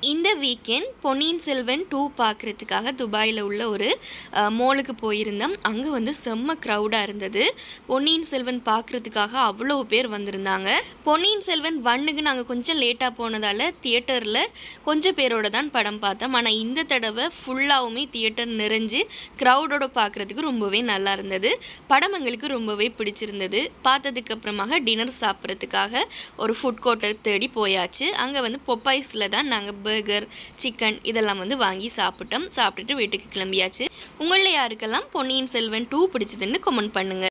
இந்த வீக்கெண்ட் பொன்னியின் செல்வன் 2 பார்க்குறதுக்காக துபாயில் உள்ள ஒரு மாலுக்கு போயிருந்தோம். அங்கே வந்து செம்ம க்ரௌடாக இருந்தது. பொன்னியின் செல்வன் பார்க்குறதுக்காக அவ்வளோ பேர் வந்திருந்தாங்க. பொன்னியின் செல்வன் 1க்கு நாங்கள் கொஞ்சம் லேட்டாக போனதால் தியேட்டரில் கொஞ்சம் பேரோட தான் படம் பார்த்தோம். ஆனால் இந்த தடவை ஃபுல்லாகவுமே தியேட்டர் நிறைஞ்சு க்ரௌடோட பார்க்குறதுக்கு ரொம்பவே நல்லா இருந்தது. படம் எங்களுக்கு ரொம்பவே பிடிச்சிருந்தது. பார்த்ததுக்கப்புறமாக டின்னர் சாப்பிட்றதுக்காக ஒரு ஃபுட் கோர்ட்டை தேடி போயாச்சு. அங்கே வந்து பொப்பாய்ஸில் தான் நாங்கள் பர்கர், சிக்கன் இதெல்லாம் வந்து வாங்கி சாப்பிட்டுட்டு வீட்டுக்கு கிளம்பியாச்சு. உங்களில் யாருக்கெல்லாம் பொன்னியின் செல்வன் 2 பிடிச்சதுன்னு கமெண்ட் பண்ணுங்கள்.